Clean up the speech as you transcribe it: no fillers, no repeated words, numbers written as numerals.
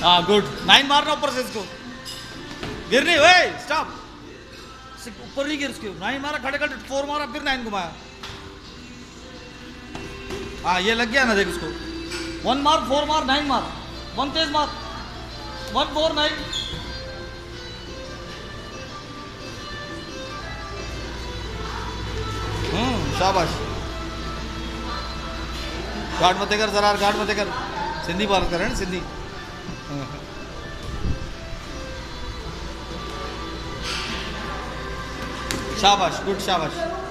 हाँ गुड, 9 मारना ऊपर से इसको, गिर नहीं, ओए स्टॉप, ऊपर नहीं गिर, उसके 9 मारा, खड़े खड़े 4 मारा, फिर 9 घुमाया। हाँ ये लग गया ना, देख उसको, 1 मार, 4 मार, 9 मार, 1 तेज मार, 1 4 9। शाबाश, गार्ड मत कर जरा, गार्ड मत कर, सिंधी बात कर रहे हैं सिंधी। शाबाश, गुड, शाबाश।